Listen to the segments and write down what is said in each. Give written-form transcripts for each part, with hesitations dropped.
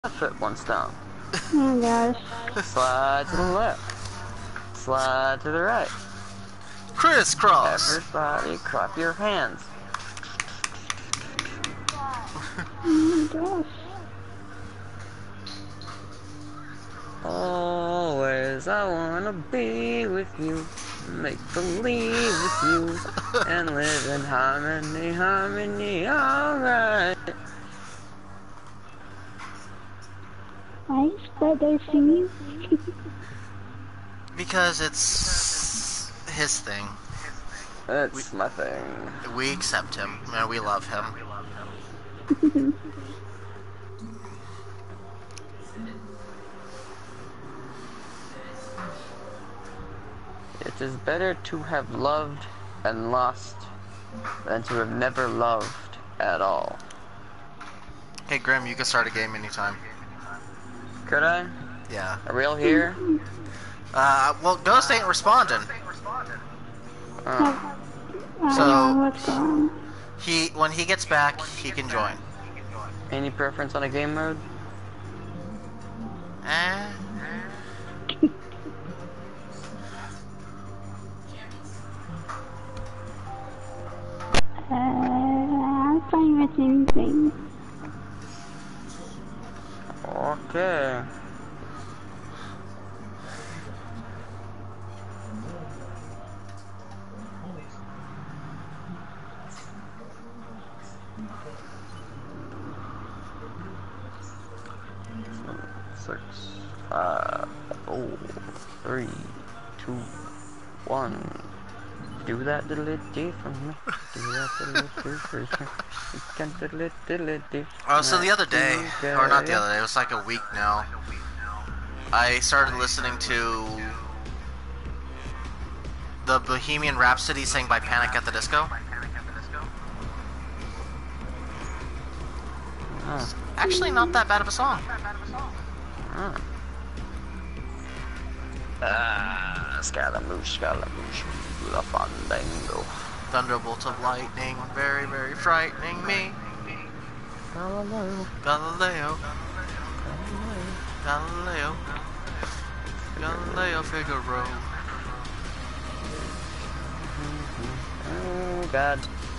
foot once down. Oh my gosh. Slide to the left. Slide to the right. Crisscross. Everybody clap your hands. Oh my gosh. Always I wanna be with you, make believe with you, and live in harmony, harmony, alright. Why is Brother singing? Because it's his thing. It's my thing. We accept him, and we love him. It is better to have loved and lost than to have never loved at all. Hey Grim, you can start a game anytime. Could I? Yeah. Are we all here? Well, Ghost ain't responding. Oh. I don't know what's going on. When he gets back, he can join. Any preference on a game mode? I'm fine with anything. Okay. Six, 5, 4, 3, 2, 1. Do that diddly-dee for me. Do that diddly-dee for me. You can diddly-diddly-dee. Oh, so the other day, or not the other day, it was like a week now, I started listening to the Bohemian Rhapsody sang by Panic at the Disco. Oh. Actually not that bad of a song. Scaramouche, Scaramouche, la fandango. Thunderbolts of lightning, very, very frightening me. Galileo, Galileo, Galileo, Galileo Figaro. Oh God.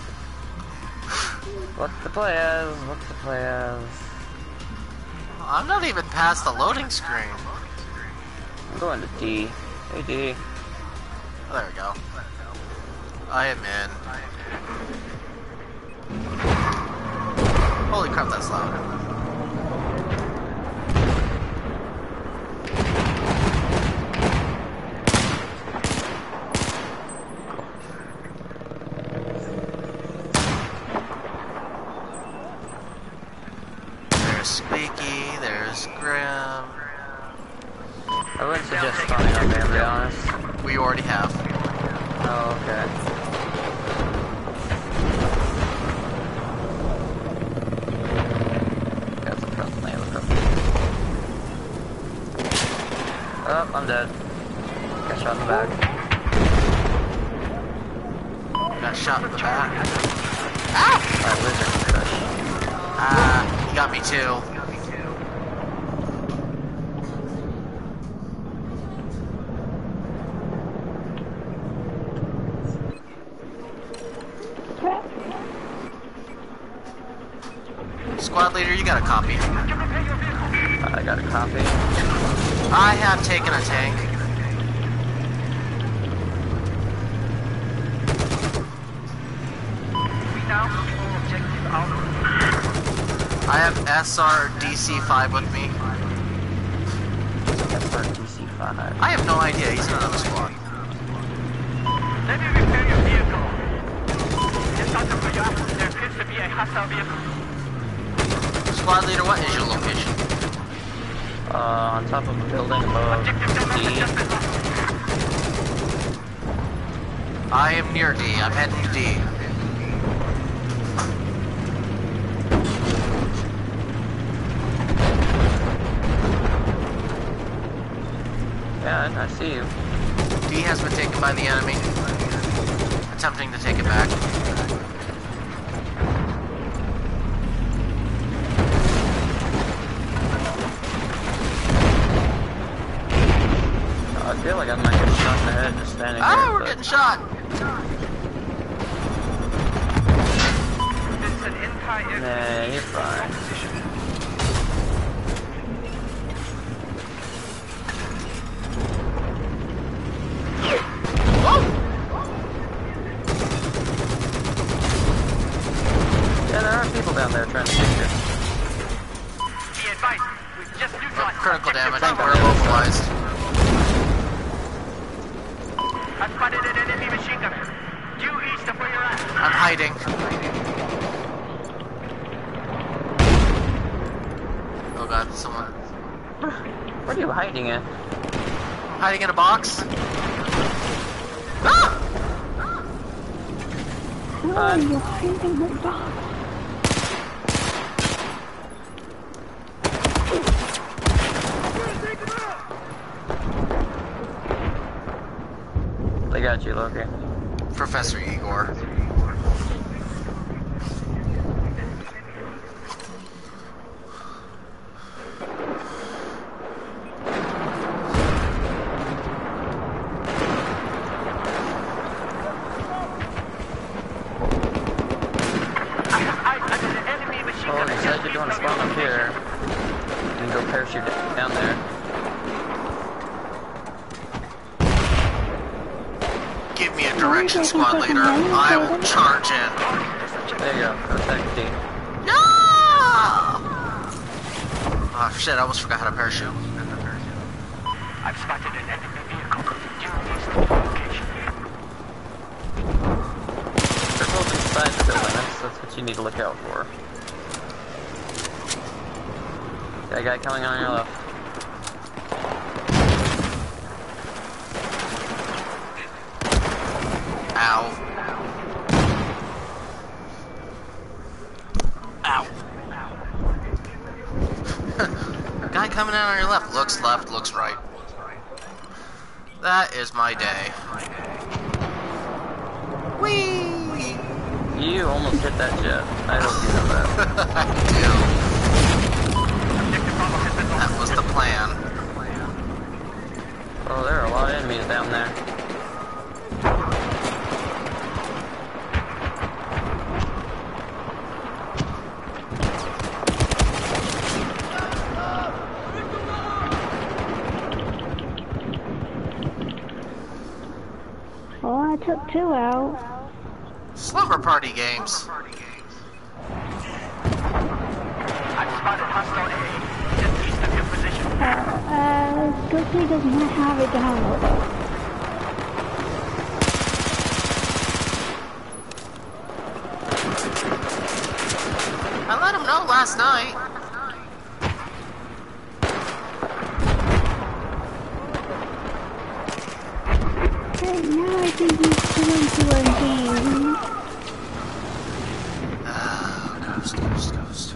What's the players? What's the players? I'm not even past the loading screen. I'm going to D. Hey D. Oh, there we go. I am in. Holy crap, that's loud. There's Squeaky, there's Grim. I wouldn't suggest spawning up there, to be honest. We already have. Oh, okay. That's a company, Oh, I'm dead. Got shot in the back. Got shot in the back. Alright, lizard crush. He got me too. Squad leader, you got a copy. I got a copy. I have taken a tank. I have SRDC-5 with me. SRTC-5. I have no idea, he's in another squad. Let me repair your vehicle. Just out of your ass, there appears to be a hostile vehicle. Squad leader, what is your location? On top of a building above D. I am near D, I'm heading to D. Yeah, I see you. D has been taken by the enemy. Attempting to take it back. feel like I might get shot in the head just standing Ah, here. we're getting shot! It's an entire Nah, you're fine. Yeah, there are people down there trying to shoot you. Be advised, we've just neutralized Critical damage, Thank we're you. immobilized. I've spotted an enemy machine gunner. Due east of where you're at. I'm hiding. Oh god, someone. What are you hiding in? I'm hiding in a box. Ah! Oh, you're hiding the box. They got you, Loki. Professor Igor. Oh, they said you're going to spawn up here. And go parachute down there. Give me a direction, squad leader. I will charge in. There you go. Protect D. No! Oh shit, I almost forgot how to parachute. I've spotted an enemy vehicle. Due east of your location. They're both inside the building. That's what you need to look out for. Got a guy coming on your left. Ow. Ow. Guy coming in on your left. Looks left, looks right. That is my day. Whee! You almost hit that jet. I hope you know that. I do. That was the plan. Oh, there are a lot of enemies down there. Oh, I took 2 out. Slumber party games. I've spotted hostile A. Just east of your position. Ghostly does not have it downloaded. I let him know last night. Right now I think he's doing to a game. Ghost.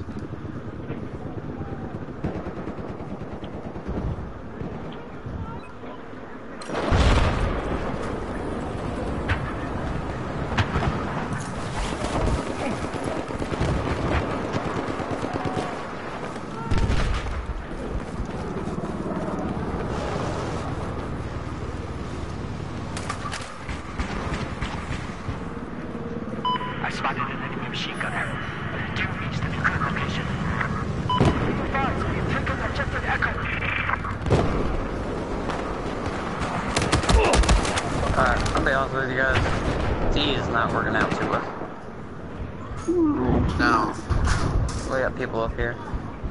I spotted an enemy machine gunner. Due east of your current location. Advise, we've taken objective Echo. Alright, I'll be honest with you guys. D is not working out too well. No. We got people up here.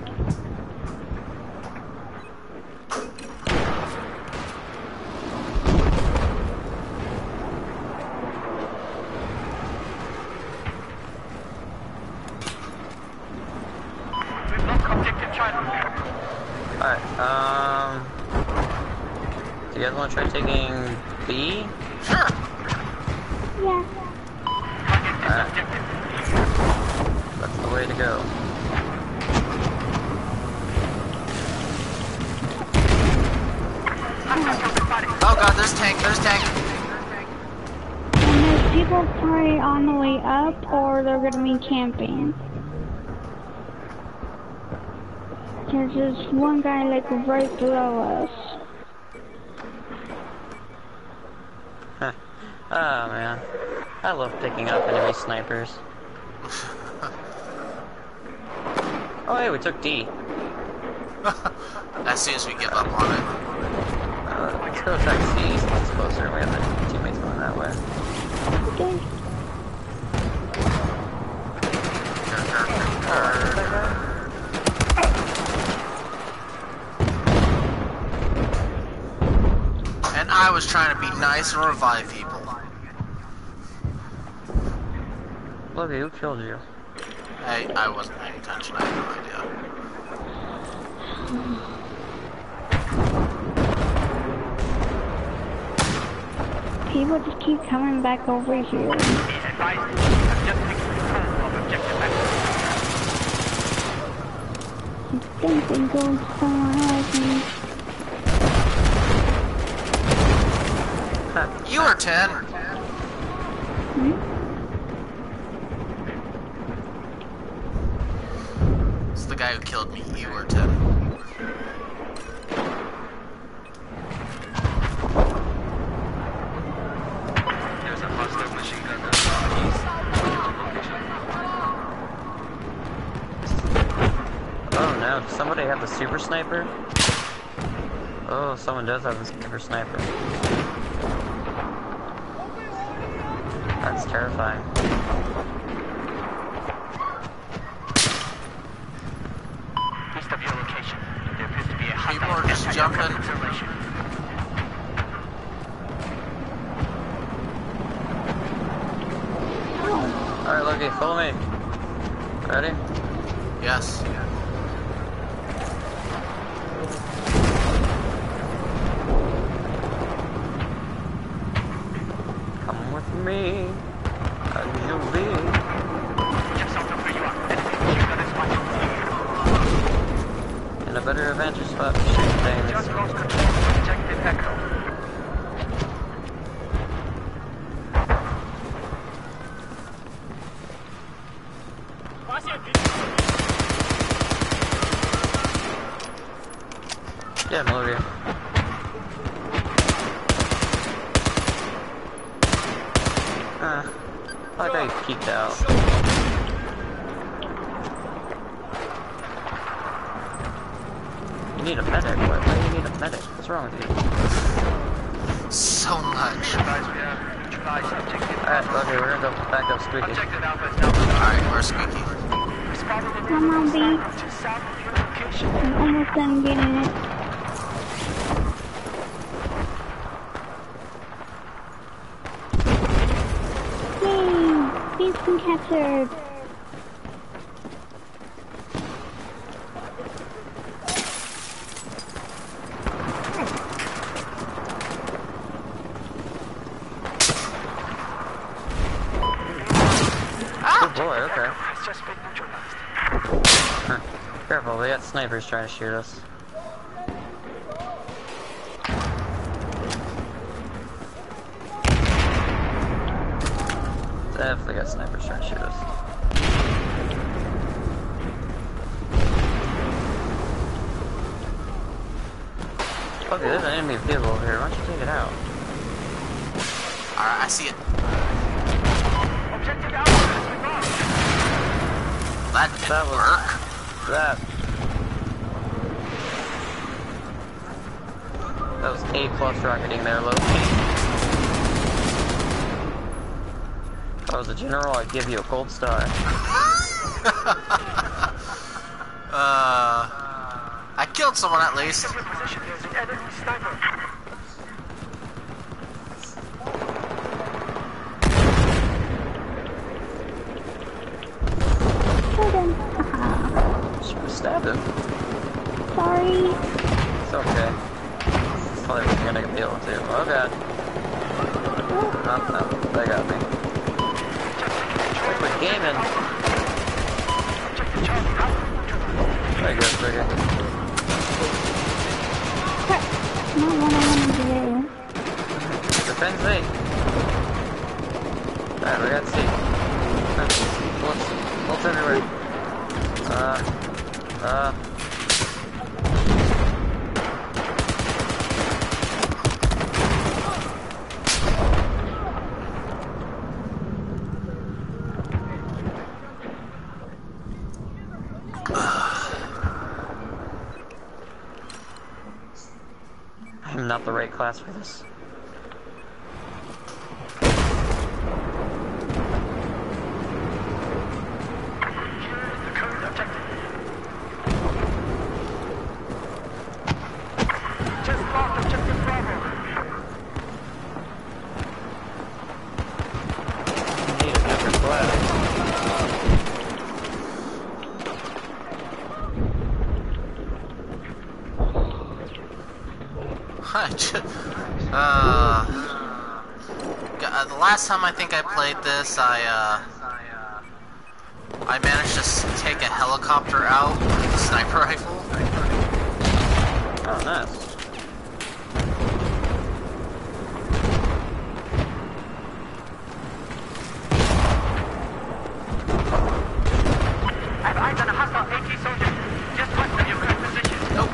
We've lost objective Charlie. Alright, do you guys want to try taking B? Sure. Yeah. Alright. That's the way to go. Oh god, there's tank. And there's people probably on the way up, or they're gonna be camping. There's just one guy like right below us. Oh man, I love picking up enemy snipers. Oh hey, we took D. As soon as we give up on it. Let's go attack C, so it's closer. We have the teammates going that way. Okay. And I was trying to be nice and revive people. Look, who killed you? Hey, I wasn't paying attention. I had no idea. People just keep coming back over here. Be advised, I've just taken control of objective Echo. I think they go somewhere else. You were 10. It's the guy who killed me. You were 10. There's a hostile machine gun east of your location. Oh no, does somebody have the super sniper? Oh, someone does have the super sniper. That's terrifying. East of your location, there appears to be a hostile People are just jumping. observation. Alright, Loki, follow me. Ready? Yes. Come with me. As you lead. Just south of where you are, enemy machine gun is watching. In a better advantage spot to shoot things. Just lost control of objective Echo. Yeah, Loki. I like how you peeked out. You need a medic? Why do you need a medic? What's wrong with you? So much. Guys, we have neutralized objective Alright, okay, we're gonna go back up Squeaky. Objective Alpha is now Alright, where's Squeaky? responding to Come on, B. just south of your location. I'm almost done getting it. Yay! He's been captured. Good boy, okay. It's just been neutralized. Huh. Careful, we got snipers trying to shoot us. Definitely got snipers trying to shoot us. Okay, there's an enemy vehicle over here. Why don't you take it out? Alright, I see it. Objective Alpha has been lost. That didn't That was- work. That was A+ rocketing there, Loki. If I was a general, I'd give you a gold star. I killed someone at least. In your position, there's an enemy sniper. Kill them. Haha. Should have stabbed him. Sorry. It's okay. It's probably what you're gonna deal with too. Oh god. No, they got me. Quit gaming. Objective Charlie Alpha neutralized. There you go, trigger. Crap. Not what I wanted to do. Defend C. Alright, we got C. Bullets everywhere. I'm not the right class for this. The current objective. Just lost objective Bravo. Need a different class. The last time I think I played this, I managed to take a helicopter out with a sniper rifle. Oh, nice. I have eyes on a hostile AT soldier just west of your current position. Nope.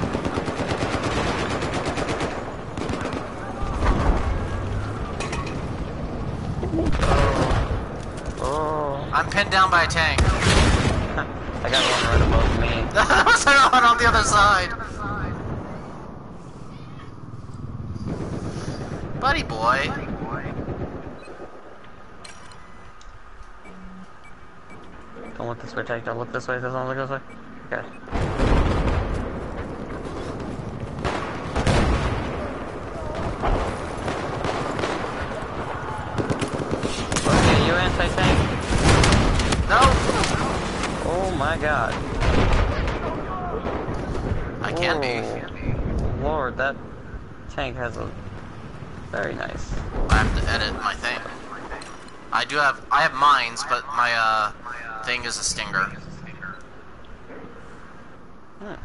Oh. I'm pinned down by a tank. I got one right above me. There's another one on the other side. Buddy boy. Don't look this way, Tank. Don't look this way. Don't look this way. Okay. Okay, you anti-tank. No. Oh my god. I can be. Oh, Lord, that tank has a very nice. I have to edit my thing. I have mines, but my thing is a Stinger. Hmm.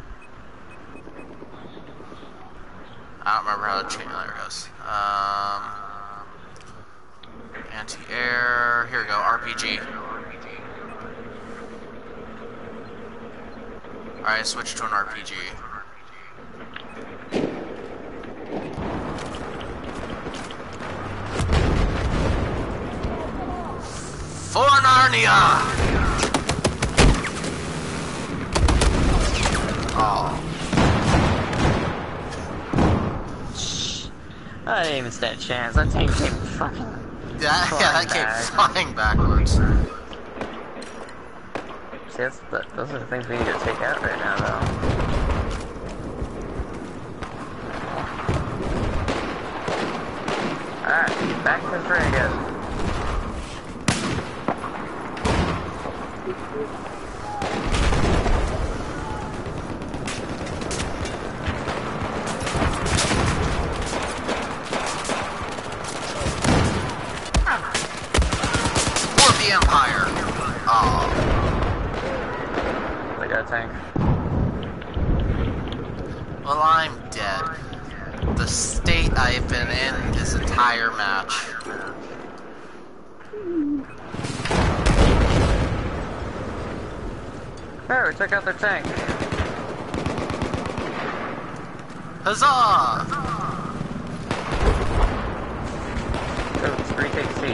I don't remember how to change. There it goes. Anti-air. Here we go. RPG. Alright, switch to an RPG. For Narnia! Oh. I didn't even stand a chance. That tank came fucking. Yeah, that came back. flying backwards. See, those are the things we need to take out right now, though. Alright, back to the frigate. For the Empire! Oh. They got a tank. Well, I'm dead. The state I have been in this entire match. Hey, we took out their tank. Huzzah! Oh, it's retake C.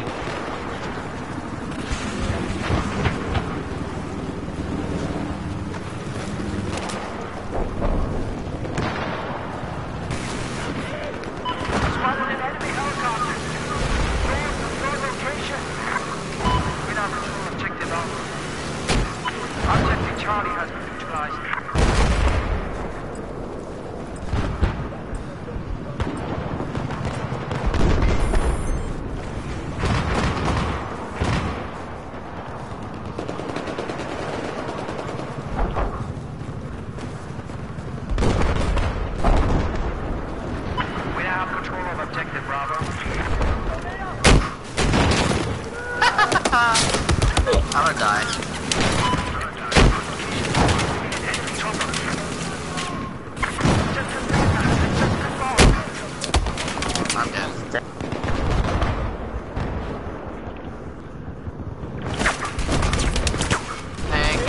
Spotted an enemy helicopter. North of your location. We now control objective Alpha. Objective Charlie has been neutralized. We now have control of objective Bravo. I'm gonna die. I'm dead. Thank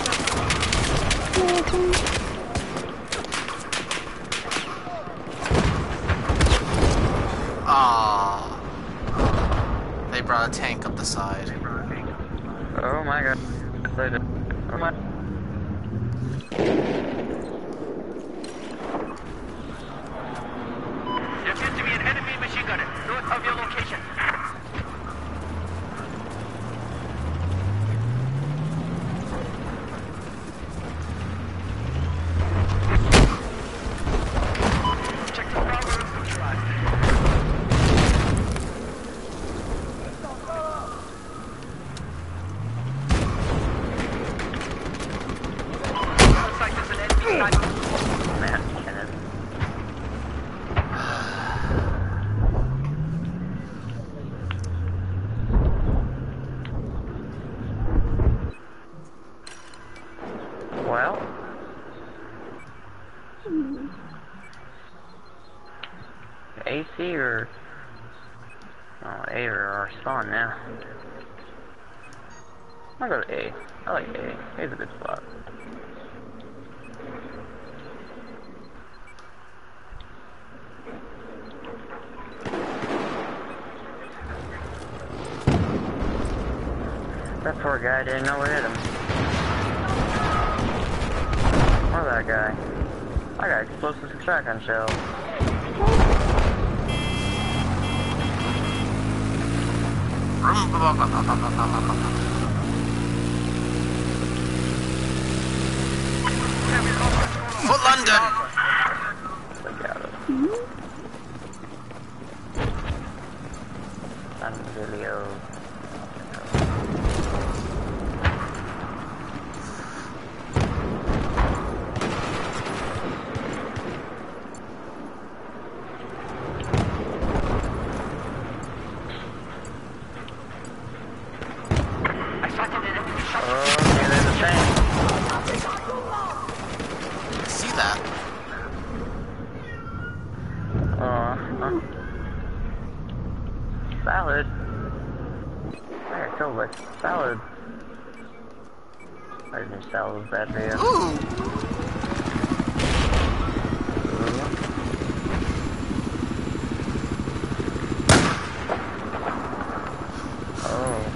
you. Aww. They brought a tank up the side. Oh my god. They did. Oh my. AC or... Oh, A or our spawn now. I'll go to A. I like A. A's a good spot. That poor guy didn't know what hit him. Or that guy. I got explosives and shotgun shells. For London! Look at it. Video. Salad. I got killed by salad. I didn't know salad was bad for you. Ooh! Oh.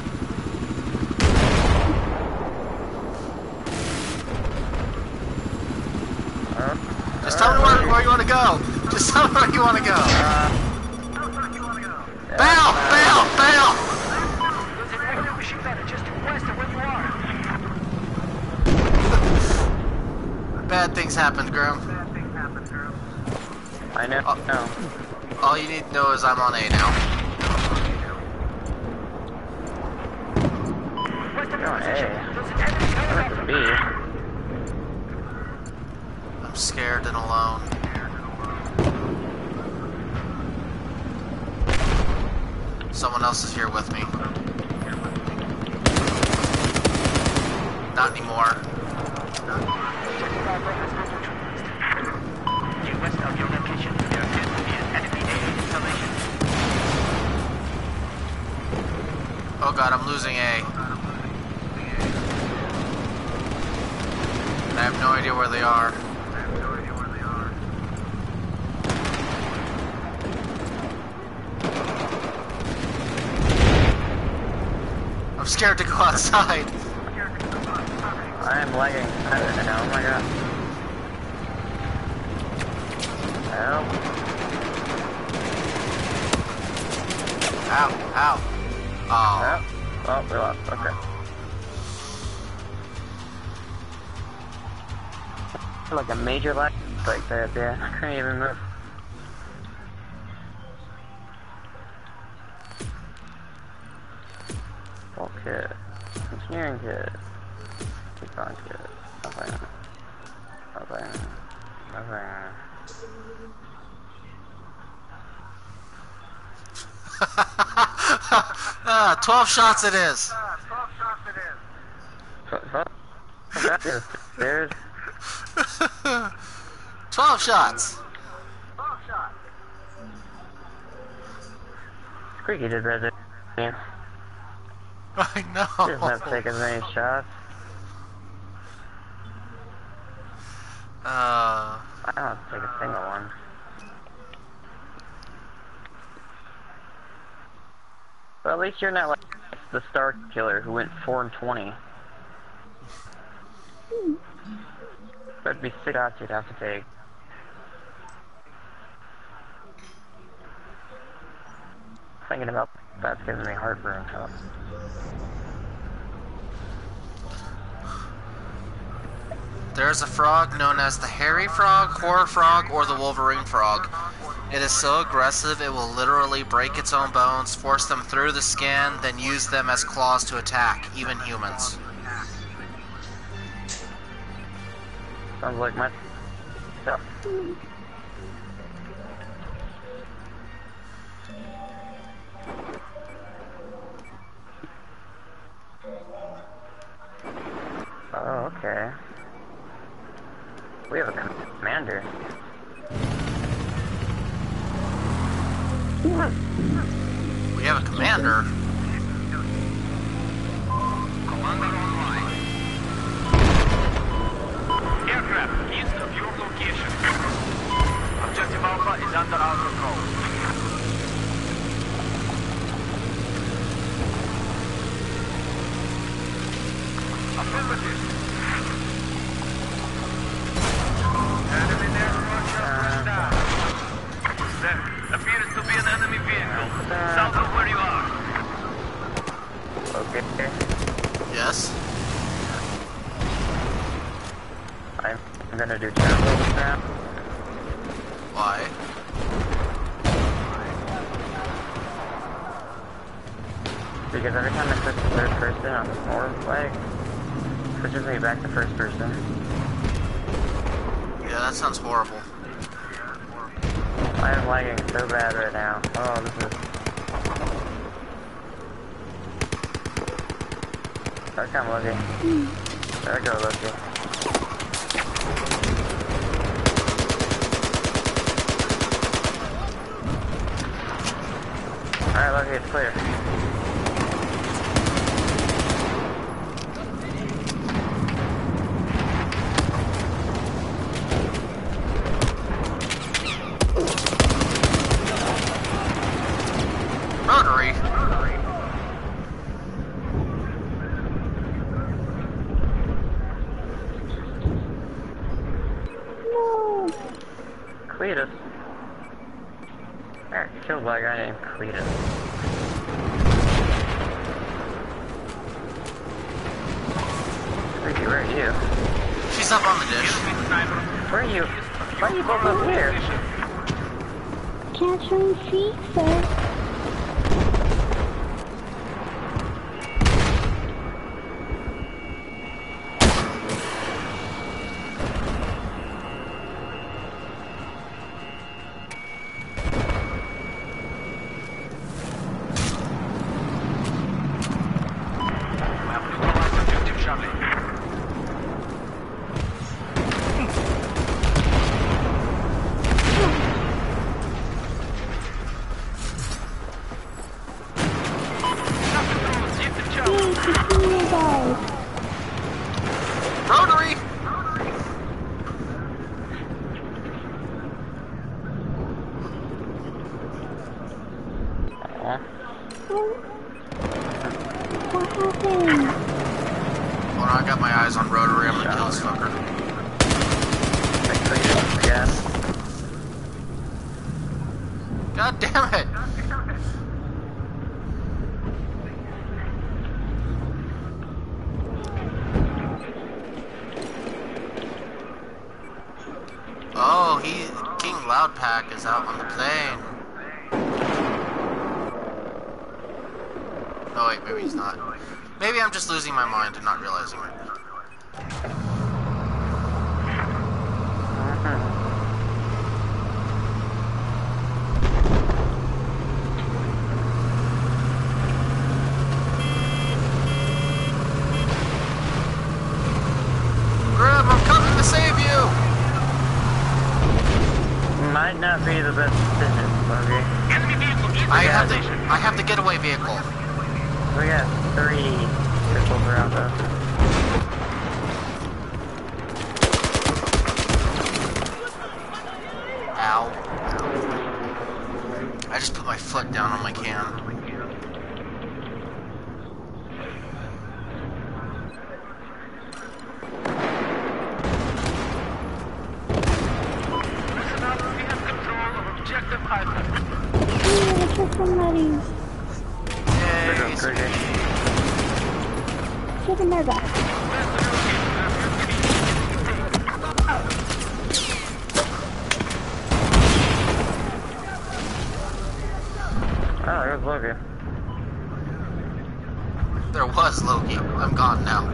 Just tell me where you want to go. Just tell me where you want to go. Bail! Bail! Bail! There's an active machine gunner just west of where you are. Bad things happened, Grim. I know. No. All you need to know is I'm on A now. You're on A. I'm at B. I'm scared and alone. Someone else is here with me. Not anymore. West of your location, there appears to be an enemy A installation. Oh god, I'm losing A. I have no idea where they are. I'm scared to go outside. I am lagging. Oh my god. Help. Ow, ow. Oh. Oh, we lost. Okay. Like a major lag like that, yeah. I couldn't even move. Bulk kit. Engineering kit. Recon kit. Nothing. Nothing. Nothing. 12 shots it is. There's 12 shots. Squeaky did better. Yeah. I He doesn't have to know. take as many shots. I don't have to take a single one. But at least you're not like the Star Killer who went 4 and 20. That'd be 6 shots you'd have to take. Thinking about that's giving me heartburn. So. There's a frog known as the hairy frog, horror frog, or the Wolverine frog. It is so aggressive it will literally break its own bones, force them through the skin, then use them as claws to attack, even humans. Sounds like my stuff. Oh, okay. We have a commander. We have a commander. Commander online. Aircraft east of your location. Objective Alpha is under our control. Affirmative. Enemy network pushed down. There appears to be an enemy vehicle south of where you are. Okay. Yes. I'm gonna do terrible now. Why? Because every time I switch to third person on the forward flag, it switches me back to first person. Yeah, that sounds horrible. I am lagging so bad right now. Oh, this is... There come Loki. There go Loki. Alright Loki, it's clear. Rotary. No. Cletus. Alright, killed by a guy named Cletus. Ricky, where are you? She's up on the dish. Where are you? Why are you both up here? Can't really see, sir. Objective Charlie. Yay, Christina died. Rotary. Aw. Oh. What happened? Well, I got my eyes on Rotary. I'm gonna kill this fucker. I Cletus again. God damn it! Oh, King Loudpack is out on the plane. Oh wait, maybe he's not. Maybe I'm just losing my mind and not realizing it. Grim, I'm coming to save you! Might not be the best decision, Loki. Enemy vehicle east of I your have station. the getaway vehicle. We got 3 pistols around us. Ow. I just put my foot down on my can. Listen up, we have control of Objective Alpha. Yeah, I took somebody. There Yay. goes Cricket. Taking their back. Oh, there's Loki. There was Loki. I'm gone now.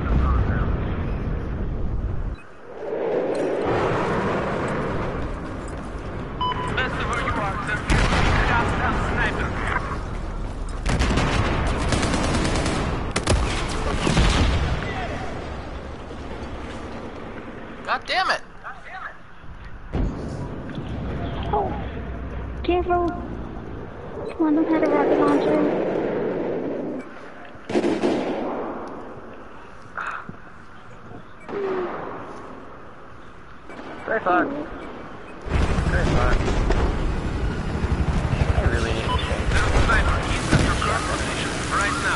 Best of where you are, sir. Down sniper. God damn it! Oh, careful. One of them had a rocket launcher. Very far. Very far. I really need to change. Right now.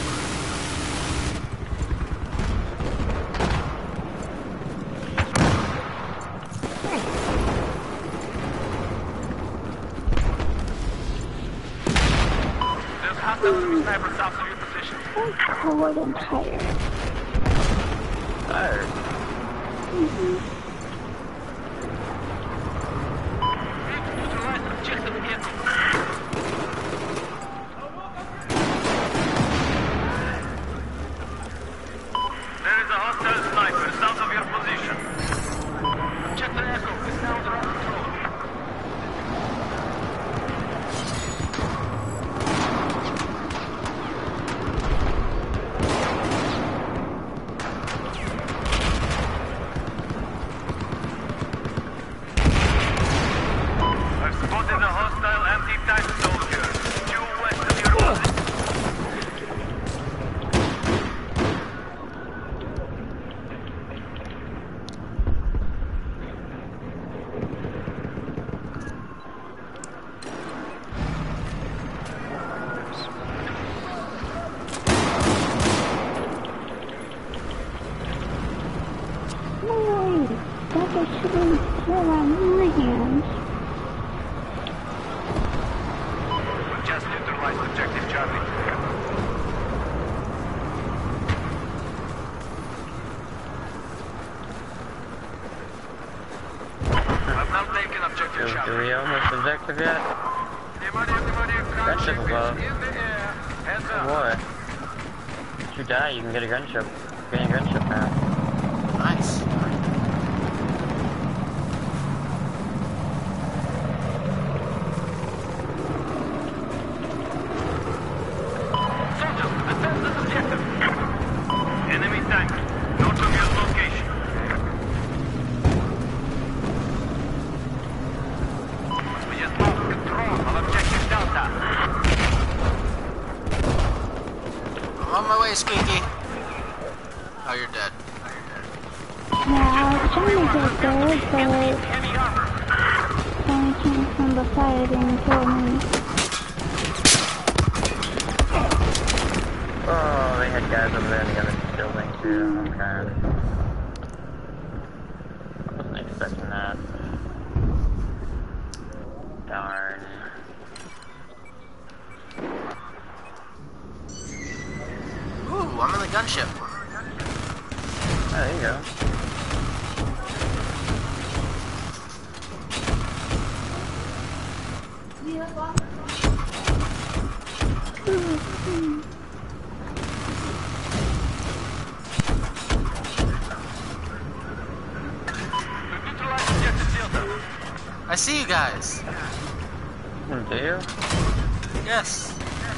There's hostile enemy sniper south of your position. I'm cold and tired. Tired. Neutralize objective vehicle. There is a hostile sniper south of your position. Check the echo. It's now under our control. I've spotted a hostile anti-tank soldier. Due west of your position. No way. That was shooting still on my hands. We just neutralized objective Charlie. I've now taken objective Do Charlie. we own this objective yet? Gunship above. Heads Oh up. boy. If you die, you can get a gunship. Getting a gunship now. Nice. Soldiers, defend this objective. Enemy tank. North of your location. We just lost control of objective Delta. I'm on my way, Squeaky. Oh, you're dead. Yeah, I was trying to get there, but Heavy armor. someone came from the side and killed me. Oh, they had guys over there in the other building too. Okay. I wasn't expecting that. Darn. Ooh, I'm in the gunship. Oh, there you go. Neutralize objective Delta. I see you guys. Do you? Yes.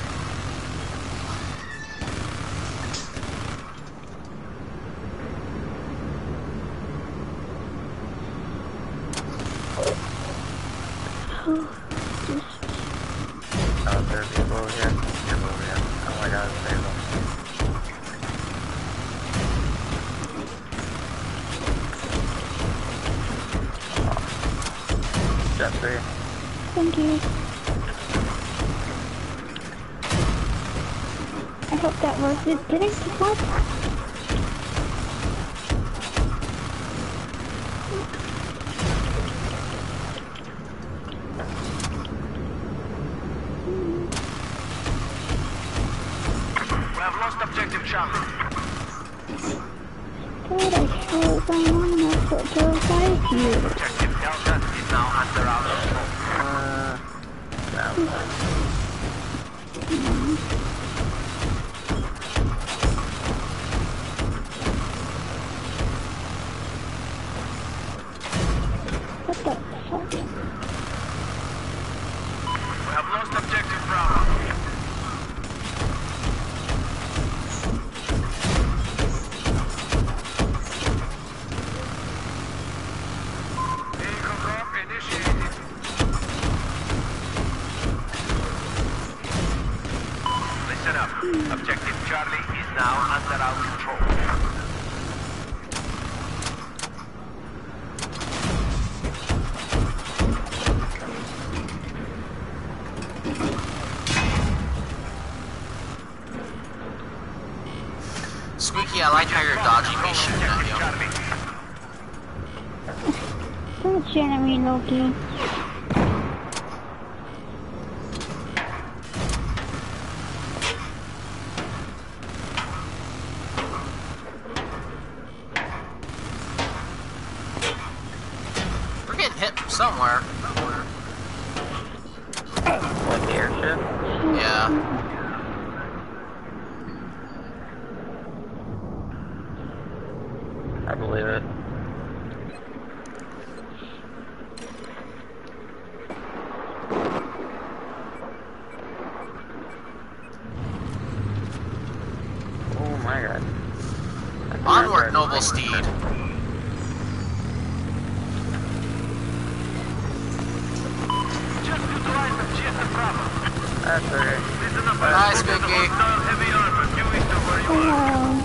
Oh, there are people over here. People over here. Oh my god, save them. Jeffrey. Thank you. I hope that worked. Did it work? We have lost objective Charlie. Good, I sure was long enough to revive you. Objective Delta is now under our control. No. What the fuck? We have lost objective Bravo. Objective Charlie is now under our control. Squeaky, I like how you're dodging me shooting at you. Don't shoot at me, Loki. We're getting hit from somewhere. Like the airship? Yeah. I believe it. Oh my god. Onward, noble steed. Just utilize the GSM Bravo. That's okay. Listen up, Hi, Squeaky. heavy armor due east of where you are. Hello.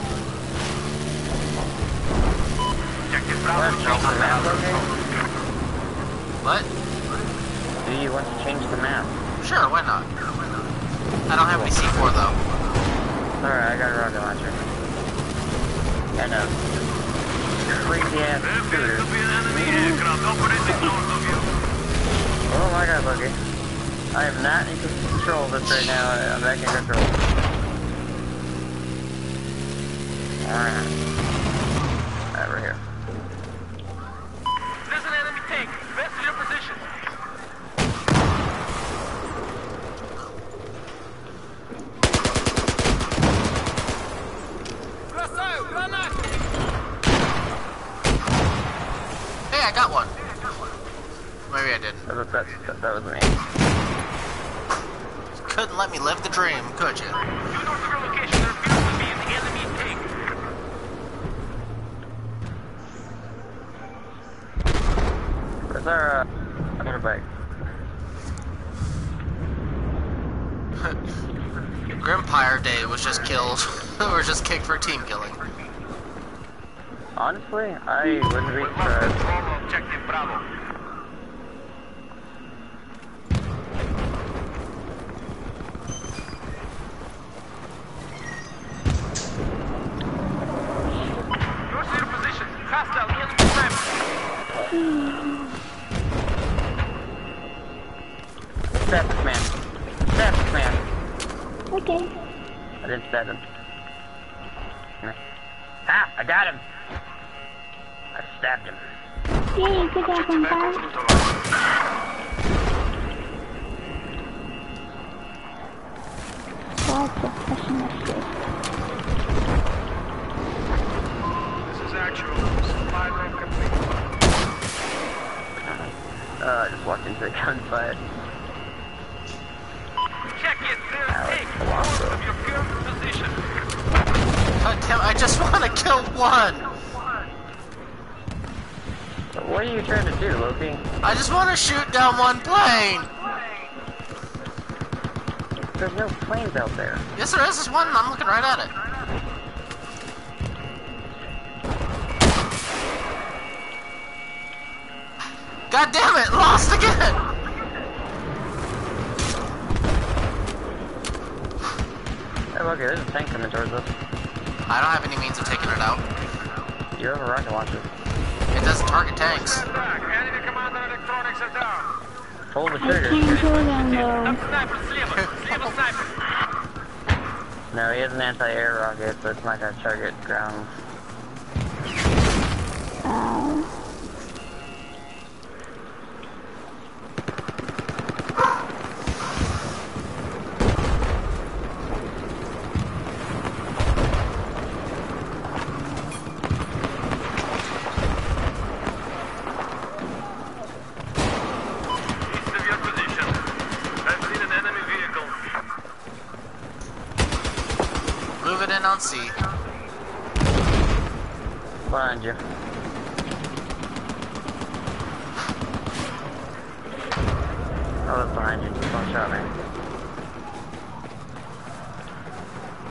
Objective Want Bravo to change the map, okay? What? Do you want to change the map? Sure, why not? I don't have any C4 though. Alright, I got a rocket launcher. And a crazy ass There appears scooter. to be an enemy aircraft operating north of you. Oh my god, Loki. I am not in control of this right now. I'm back in control. Alright. Alright, we're here. There's an enemy tank. Best to your position. Hey, I got one. Maybe I didn't. That was me. Couldn't let me live the dream, could you? Due north of your location, there appears to be an enemy tank. Where's our motorbike? Grimpire Day was just killed. Or just kicked for team killing. Honestly, I wouldn't be Lost surprised. control of Objective Bravo. Yours to your position. Hostile enemy sniper. Stab this man. Stab this man. Okay. I didn't stab him. Ah, I got him. I stabbed him. Yay, good job, Empire. Lots of pessimistic. This is actual. Supply room complete. I just walked into a gunfight. Check it. There's Alex tank. Palazzo. North of your current position. God damn, I just want to kill one! What are you trying to do, Loki? I just want to shoot down one plane! There's no planes out there. Yes, there is. There's one. I'm looking right at it. God damn it! Lost again! Hey, Loki, there's a tank coming towards us. I don't have any means of taking it out. You have a rocket launcher. It doesn't target tanks. Back. Enemy commander electronics are down. Pull the I trigger. can't kill them though. Там снайпер слева. Слева снайпер. No, he has an anti-air rocket, so it's not gonna target ground. Oh. East of your position. I've seen an enemy vehicle. Moving in on C. Behind you. Oh, it's behind you. Don't shot me.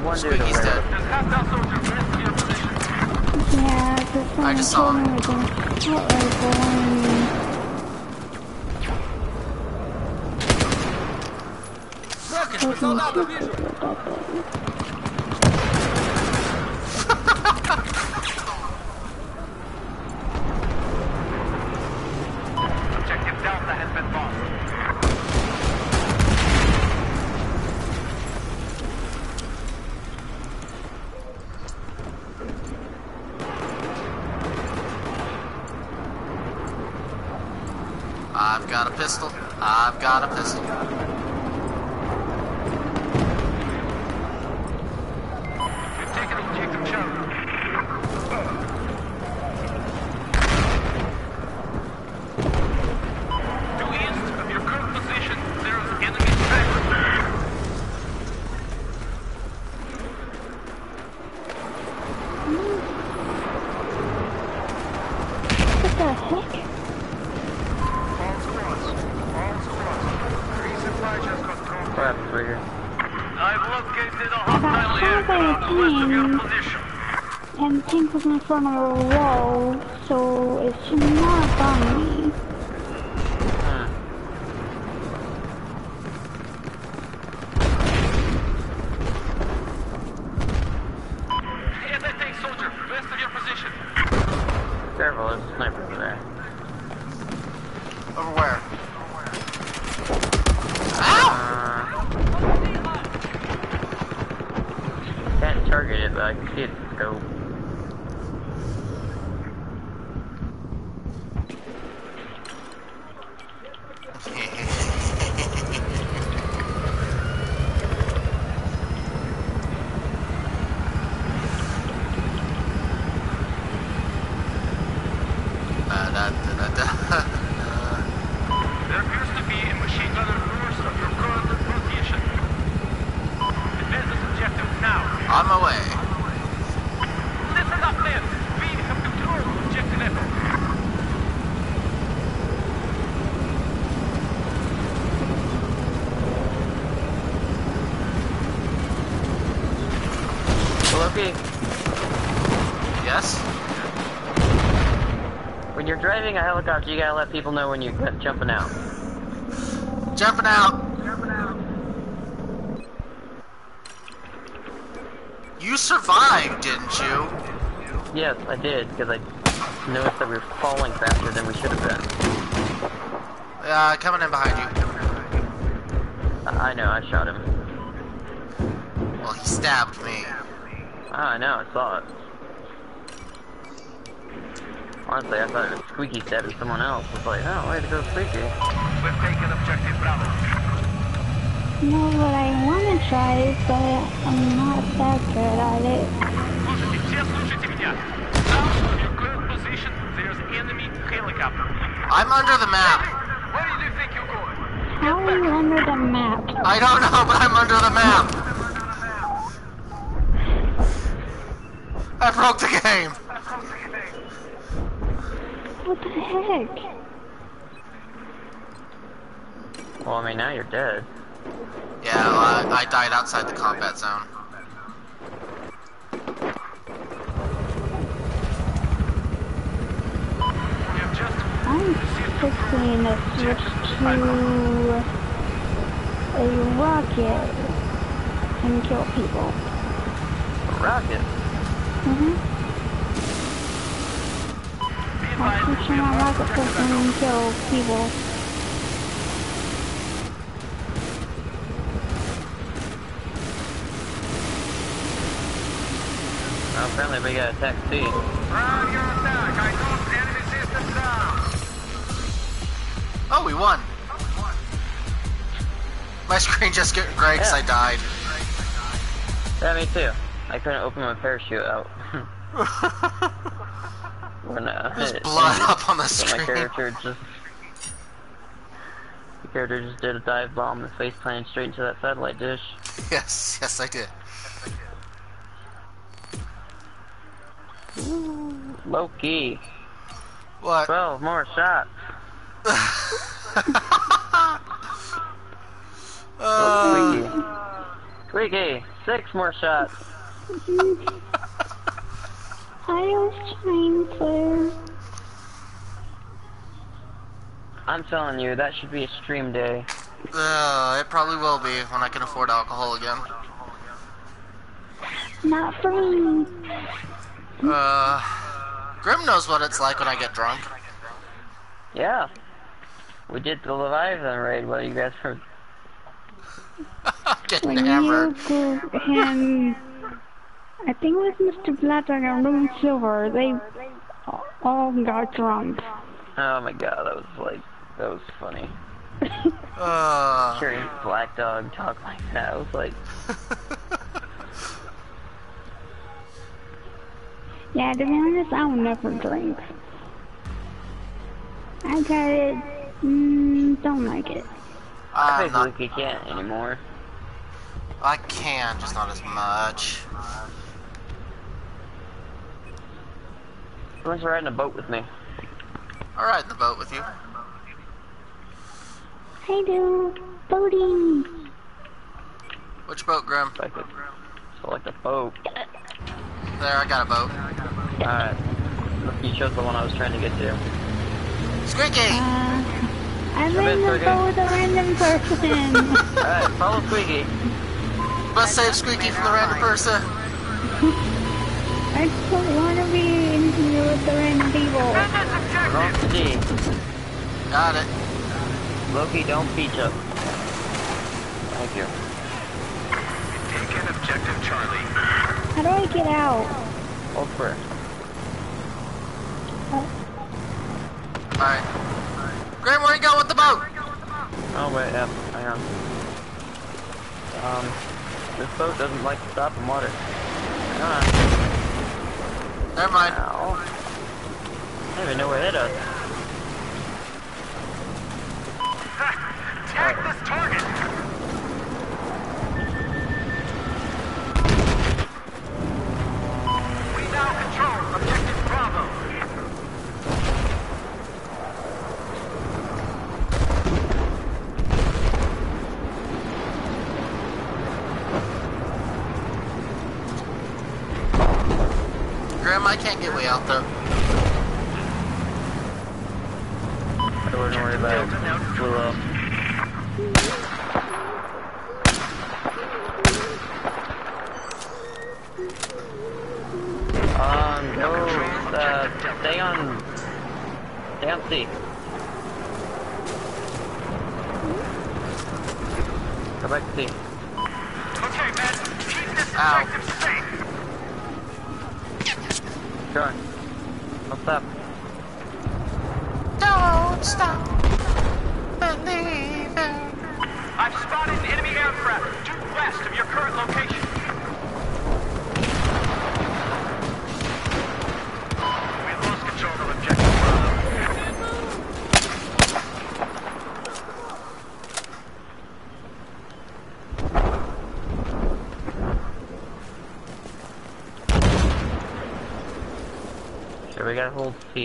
one dude Squeaky's over dead. there. There's hostile soldiers west of your position. Yeah, because I just saw him. with an assault rifle and Objective Delta has been lost. I've got a pistol. I've got a pistol. We've taken objective Charlie. Due east of your current position, there is enemy threat. what the heck? All squads. All squads. Resupply just got thrown. What happens right here? I've located a I got hostile shot by a aircraft west of your tank. position. And the tank was in front of a wall, so it should not bomb me. Hmm. Anti-tank soldier west of your position. Careful, there's a sniper over there. Over where? Ow! Can't target it, but I can see its scope. There appears to be a machine gunner north of your current position. Defend this objective now. On my way. Listen up, men. We have control of objective Echo. Loki, Yes? when you're driving a helicopter, you gotta let people know when you're jumping out. Jumping out. You survived, didn't you? Yes, I did, because I noticed that we were falling faster than we should have been. Coming in behind you. I know, I shot him. Well, he stabbed me. I know, I saw it. Honestly, I thought it was Squeaky stabbing someone else. It's like, oh, way to go, Squeaky. We've taken objective Bravo. You know what I want to try, but I'm not that good at it. Слушайте, все слушайте меня. South of your current position, there's enemy helicopter. I'm under the map. Where do you think you're going? How are you under the map? I don't know, but I'm under the map. I broke the game. What the heck? Well, I mean, now you're dead. Yeah, well, I died outside the combat zone. We have just I'm fixing to switch to a rocket and kill people. A rocket? I'll switch to my rocket system and kill people. Well, apparently we got attack C. round your attack. I knocked enemy system down. Oh, we won. My screen just got gray because I died. Yeah, me too. I couldn't open my parachute out. When, There's blood up on the so screen. my character just did a dive bomb and face planted straight into that satellite dish. Yes, yes, I did. Loki, What? 12 more shots. Uh, Squeaky. Squeaky. 6 more shots. I was trying to. I'm telling you, that should be a stream day. It probably will be when I can afford alcohol again. Not for me. Grim knows what it's like when I get drunk. Yeah. We did the Leviathan raid while you guys were... Getting When hammered. you gave him, I think it was Mr. Blackjack and Room Silver, they all got drunk. Oh my god, that was funny. Uh, Hearing Black Dog talk like that, I was like... Yeah, to be honest, I will never drink. I got it, don't like it. I I'm not. think Luke can't anymore. I can, just not as much. Who wants to ride in a boat with me? I'll ride in the boat with you. I do. Boating. Which boat, Grim? If I could select a boat. There, I got a boat. Alright. You chose the one I was trying to get to. Squeaky! I'm Come in, in the Sergey. boat with a random person. Alright, follow Squeaky. Let's save Squeaky from the random person. I don't want to be in here with the random people. Don't see. Got it. Loki, don't peach up. Thank you. Taken objective Charlie. How do I get out? Hold square. Alright. Grim, where you going with the boat? Oh wait, yeah, hang on. This boat doesn't like to stop in water. Hang on. Never mind. Ow. I don't even know where it is. Tag this target. We now control objective Bravo. Grim, I can't get way out there. I wouldn't worry about it. Blew up. Go, stay on C. Go back to C. Okay, men, keep this Ow. objective safe. Sure. Don't stop. Don't stop believing. I've spotted enemy aircraft due west of your current location. We've lost control of objective Bravo. Okay, we gotta hold C.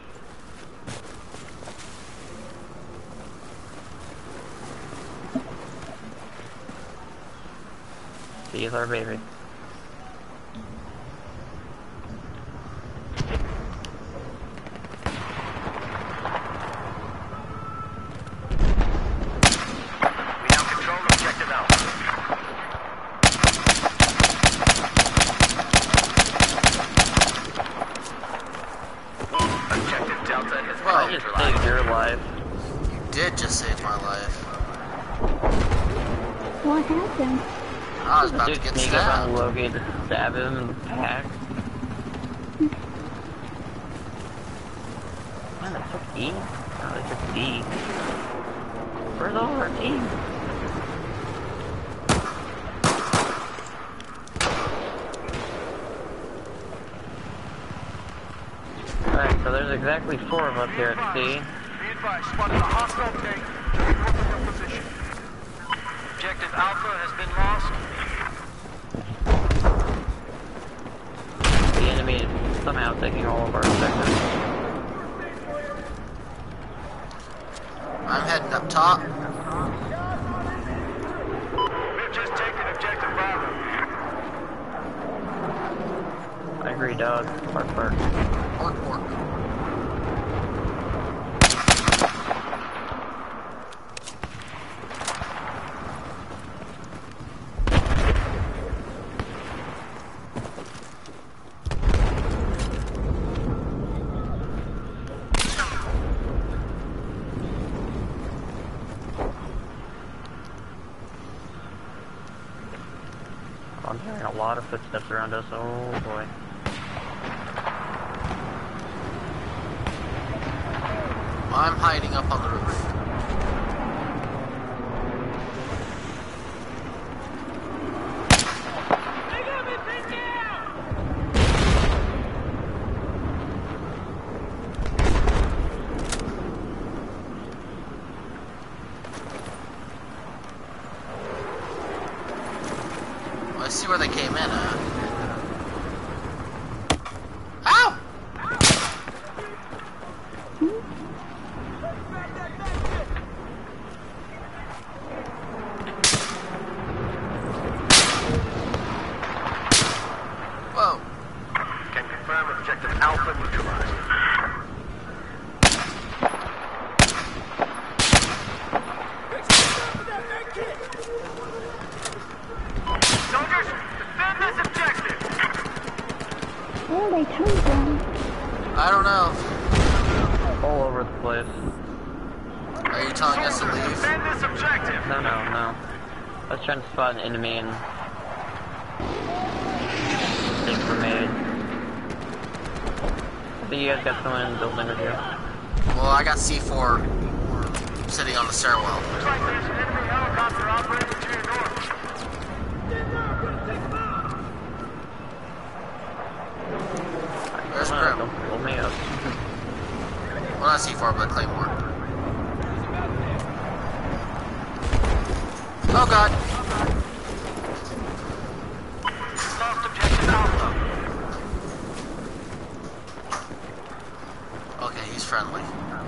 C is our baby. We now control objective Alpha. Objective Delta has Well, I been just neutralized. saved your life. You did just save my life. What happened? I was about to Just get sneak up on stabbed. Loki and just stab him in the back. Man, they took E? No, they took D. Where's all our team? Alright, so there's exactly 4 of us here at C. Be advised, spotted a hostile tank north of your position. Objective Alpha has been lost. The enemy is somehow taking all of our objectives. I'm heading up top. We've just taken objective Bravo. dog. Bark, bark. Pork, pork. I'm hearing a lot of footsteps around us. Oh boy. I'm hiding up on the roof. I see where they came in at. Ow! Whoa. Can confirm objective Alpha neutralized. Soldiers, defend this objective! Where are they coming from? I don't know. All over the place. Are you telling us to leave? Defend this objective! No, no, no. I was trying to spot an enemy and mistakes were made. I think you guys got someone in the building with you. Well, I got C4 sitting on the stairwell. Looks like there's an enemy helicopter operating to your north. There's Come on, Grim. don't pull me up. Well, not C4, but Claymore. Oh god. Lost objective Alpha. Okay, he's friendly.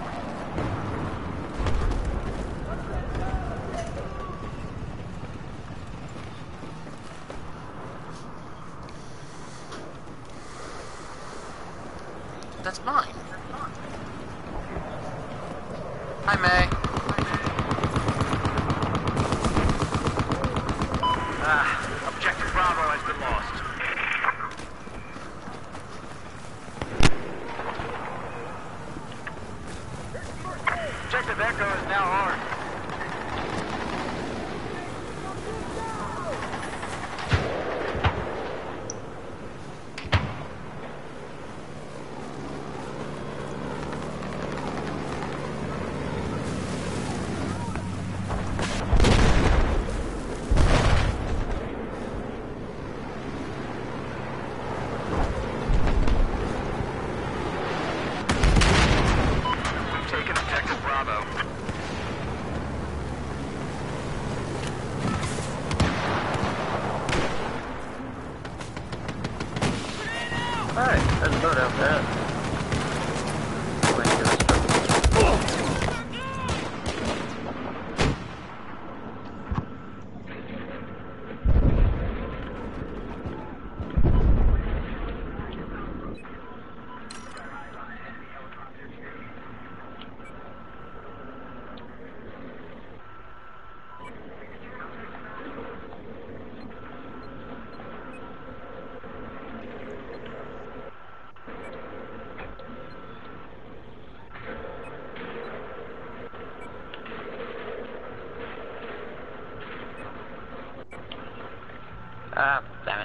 That's mine. Hi, May. Objective Bravo has been lost. Objective Echo is now armed. We've taken objective Bravo. Alright, there's a boat out there. Going to this boat. Ah, damn it.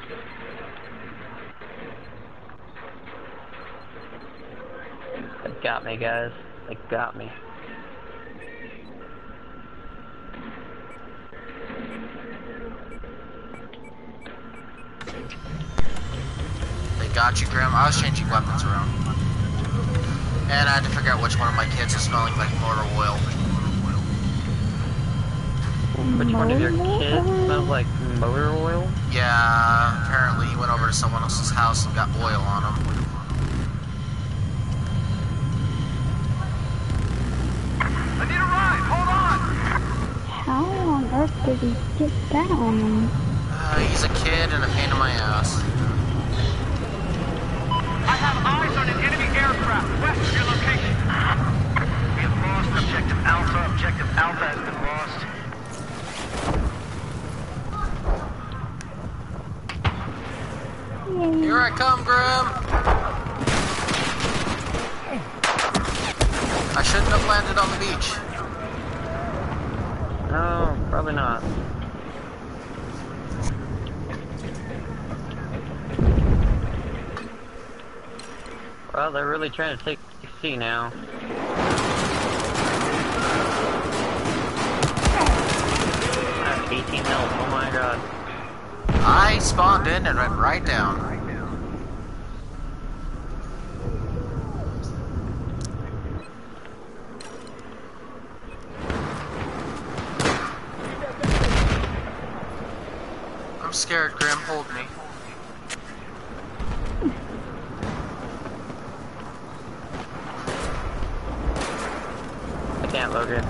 They got me, guys. They got me. They got you, Grim. I was changing weapons around. And I had to figure out which one of my kids was smelling like motor oil. Which one of your kids smells like motor oil? Yeah, apparently he went over to someone else's house and got oil on him. I need a ride! Hold on! How on earth did he get that on him? He's a kid and a pain in my ass. come, Grim! I shouldn't have landed on the beach. No, probably not. Well, they're really trying to take C now. I have 18 health, oh my god. I spawned in and went right down. I'm scared, Grim, hold me. I can't, Logan.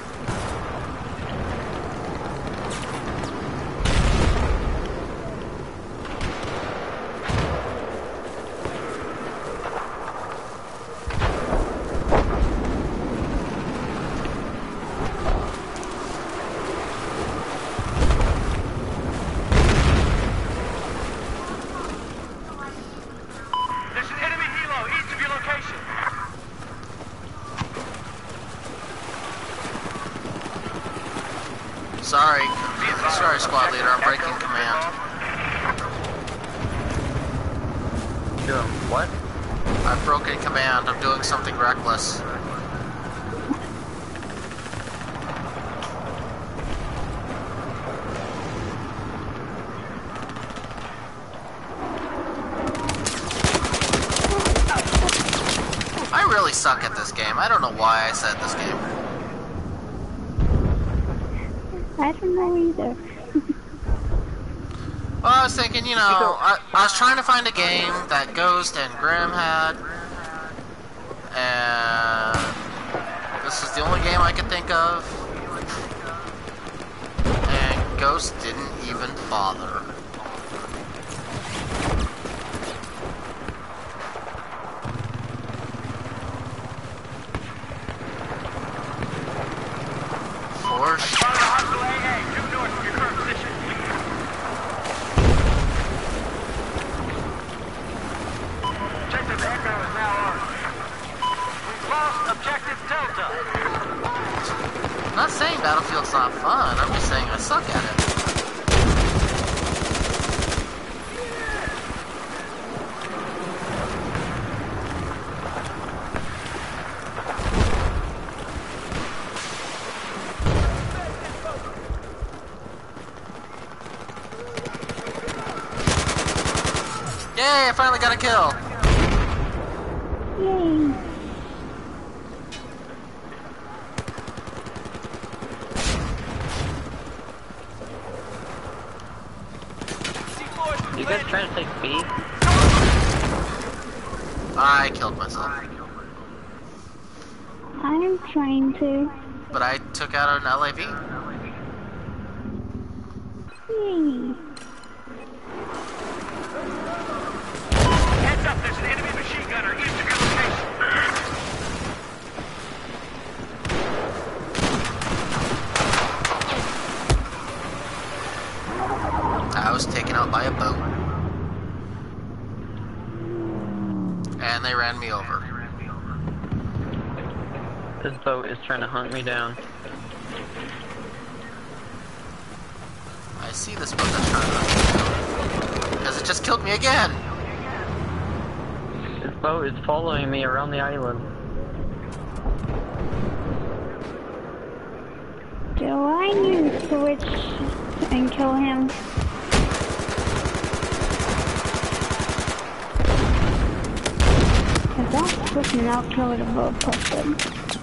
There's an enemy helo east of your location. Sorry, squad leader, I'm breaking command. Doing what? I've broken command, I'm doing something reckless. I really suck at this game. I don't know why I said this game. I don't know either. Well, I was thinking, you know, I was trying to find a game that Ghost and Grim had, and this is the only game I could think of, and Ghost didn't even bother. For sure. Found a hostile AA due north of your current position. Objective Echo is now on. We've lost objective Delta. I'm not saying Battlefield's not fun, I'm just saying I suck at it. Yay, I finally got a kill! Yay. You guys trying to take B? I killed myself. I'm trying to. But I took out an LAV. Yay. Heads up, there's an enemy machine gunner east of your location. I was taken out by a boat. And they ran me over. This boat is trying to hunt me down. I see this boat that's trying to run me down. Because it just killed me again! This boat is following me around the island. Do I need to switch and kill him? If that's switching, I'll kill the boat person.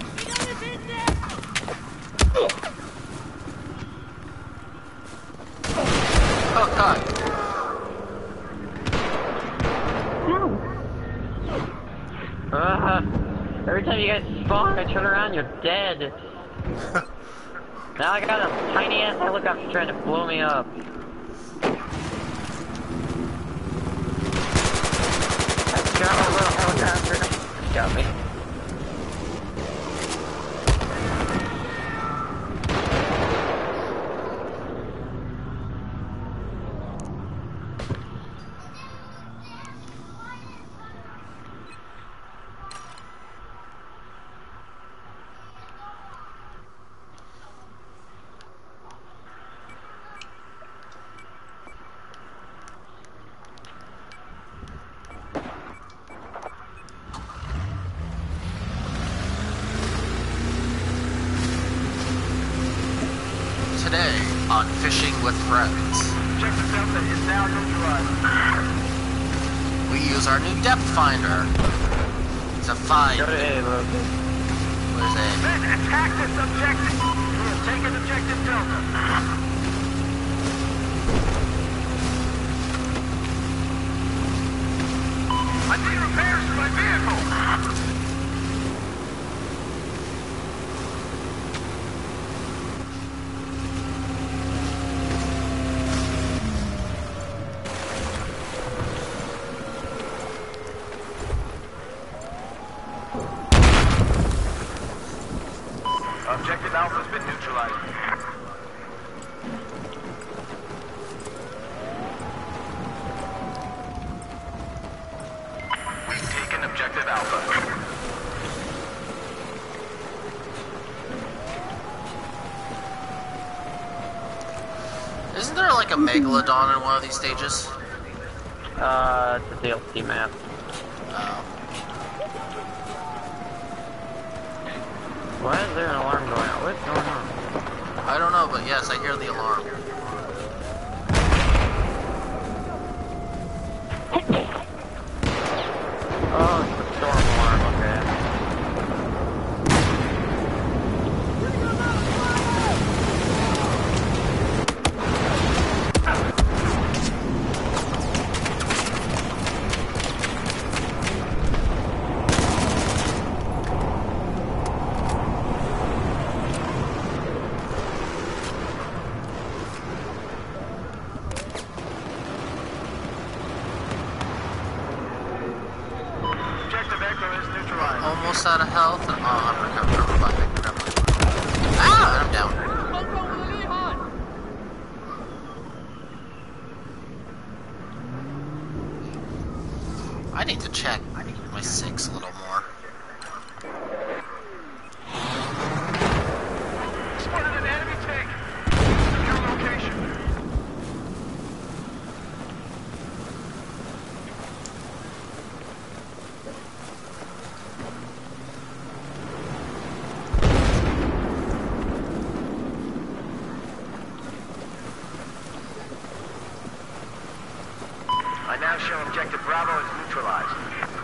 Oh god. Ow. Every time you guys spawn, I turn around, you're dead. Now I got a tiny ass helicopter trying to blow me up. Let's go, little helicopter. Got me. today on Fishing with Friends. Objective Delta is now neutralized. We use our new depth finder to find. Go to A, look. Where's A? Men, attack this objective! We have taken Objective Delta. I need repairs to my vehicle! Objective Alpha's been neutralized. We've taken Objective Alpha. Isn't there like a megalodon in one of these stages? It's a DLC map. Oh. Why is there an alarm going out? What's going on? I don't know, but yes, I hear the alarm. Oh, it's the storm alarm, okay. Objective Echo is neutralized. Almost out of health. And, oh, I'm reviving. Ah, I'm down. I need to check my 6 a little more. Spotted an enemy tank. Secure location. I now show Objective Bravo is neutralized.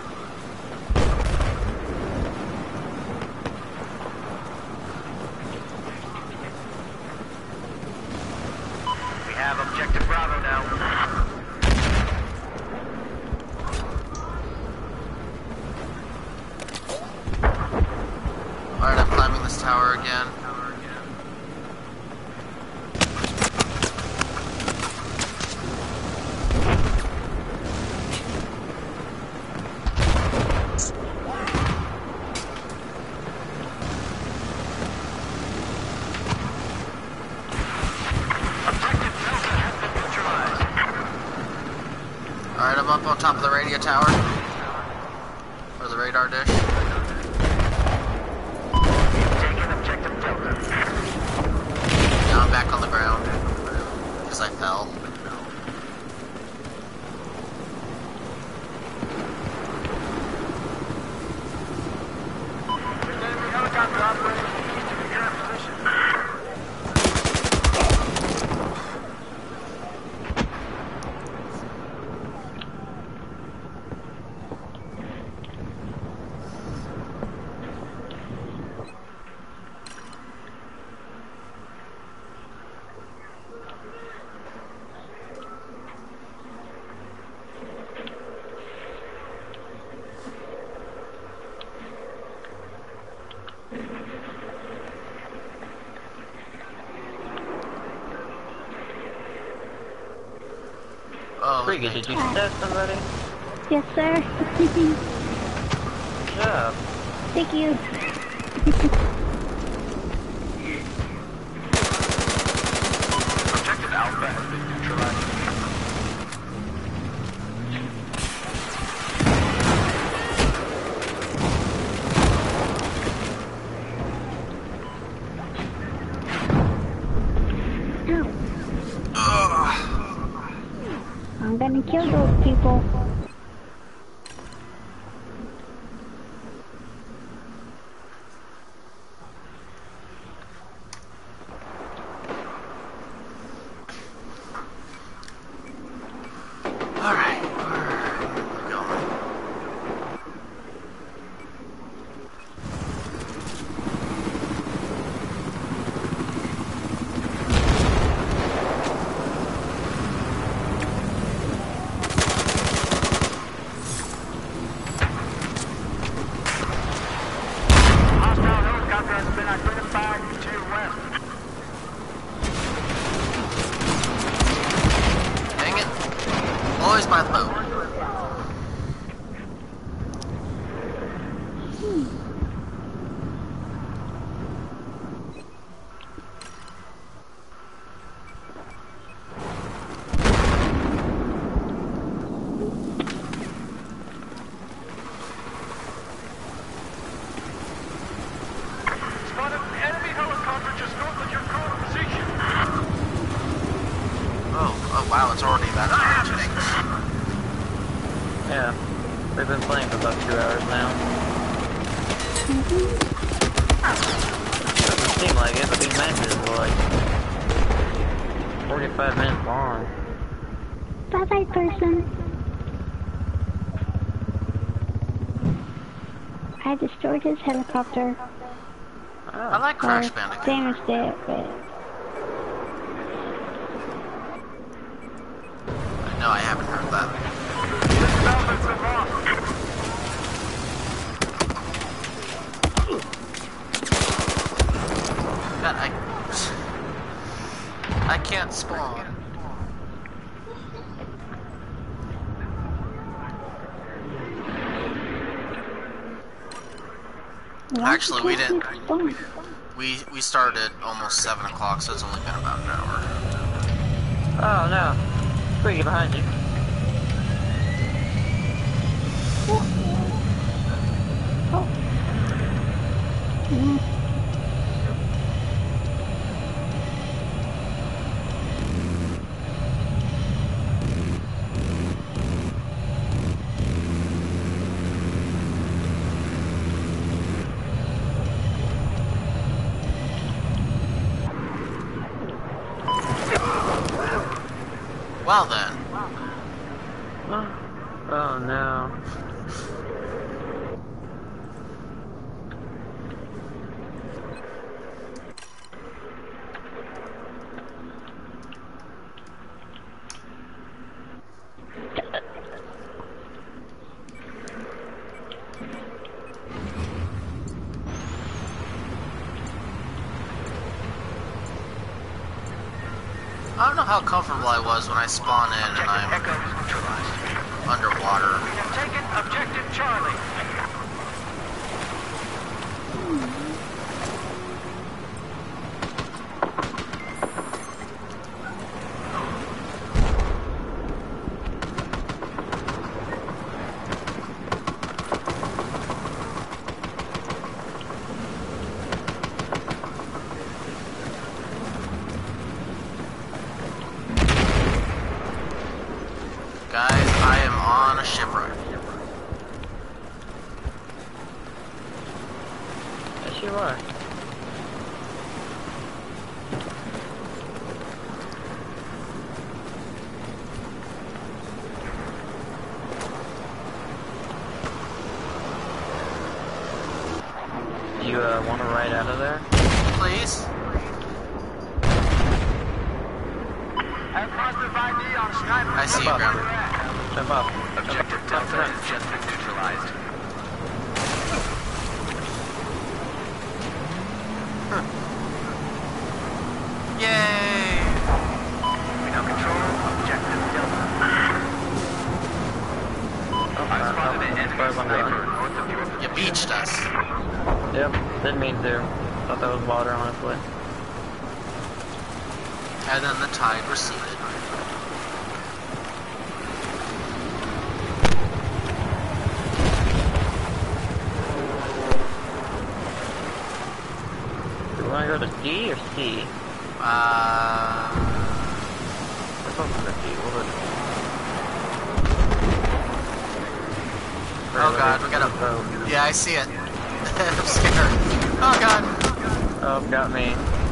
We have Objective Bravo now. Alright, I'm climbing this tower again. Objective Delta has been neutralized. Alright, I'm up on top of the radio tower. Or the radar dish. We've taken Objective Delta. Now I'm back on the ground. Because I fell. There's enemy helicopter operating east of your current position. Oh, Frigga, did you stab somebody? Yes, sir. Good job. Thank you. Objective Alpha has been neutralized. I'm gonna kill those people. 5 to your west. Dang it. Always by the boat. Spotted an enemy helicopter just north of your current position. Oh wow, it's already that happening. Yeah. We've been playing for about 2 hours now. Doesn't seem like it, but these matches are like 45 minutes long. Bye-bye, person. I destroyed his helicopter. I like Crash Or Bandicoot. damaged it, but... No, I haven't heard that. This salvage's been lost. God, I can't spawn. Why Actually, we can't didn't. spawn? We started at almost 7 o'clock, so it's only been about an hour. Oh no. Squeaky behind you. Oh. Mm. Well then. Oh no. I don't know how comfortable I was when I spawn in and Objective I'm Echo is neutralized. underwater. We have taken Objective Charlie. Guys, I am on a shipwreck. Yes, you are. Do you want to ride out of there? Please? I have positive ID on Sniper. I see you, Jump up. Grammer. Jump up. Objective Delta has just been neutralized. Yay! We now control Objective Delta. I spotted an enemy sniper north of your You position. beached us. Yep, didn't mean to. Thought that was water, honestly. And then the tide receded. Do you want to go to D or C? We're supposed to go to D. We'll go to D. Oh god, we gotta... Oh, Yeah, I see it. I'm scared. Oh god. oh, got me.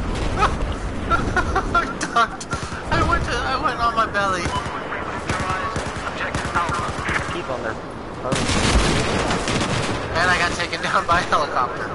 I ducked. I went on my belly. Neutralized Objective Alpha. Keep on there. Oh, And I got taken down by a helicopter.